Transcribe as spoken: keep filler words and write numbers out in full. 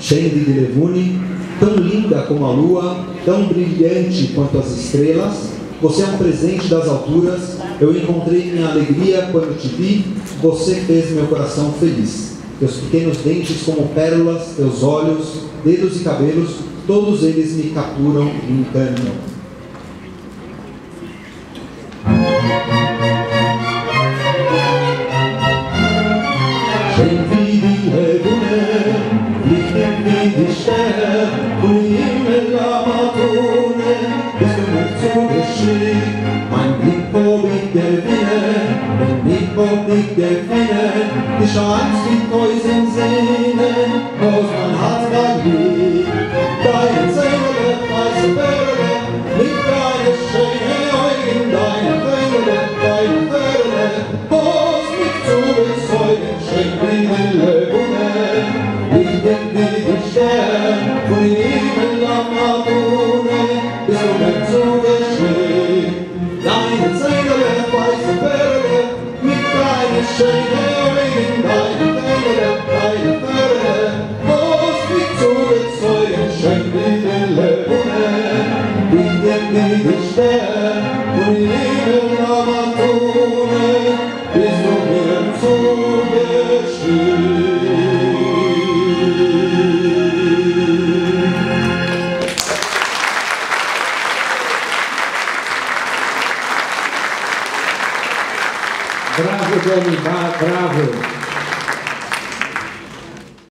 Scendi de Levune, tão linda como a lua, tão brilhante quanto as estrelas, você é um presente das alturas, eu encontrei minha alegria quando te vi, você fez meu coração feliz. Teus pequenos dentes como pérolas, teus olhos, dedos e cabelos, todos eles me capturam e me encantam. Scendi di Levune, fliegen wie die Sterne, und im Himmel Amatone, bist du mir zugeschickt. Mein Blick hob ich gewinnen, mein Blick hob ich gewinnen, die Chance mit tausend Sehnen, was mein Herz da liegt. Deine Zähne, weiße Perle, mit deinen schönen Augen, deine Perle, deine Perle, was mich zu bezeugen. Scendi di Levune, fliegen wie die Sterne, und im Himmel Amatone, bist du mir zugeschickt. Deine Zähne, weiße Perle, mit deinen schönen Augen, deine Perle, deine Perle, was mich zu bezeugen. Scendi di Levune, fliegen wie die Sterne, und im Himmel Amatone, bist du mir zugeschickt. Bravo Gianni, bravo!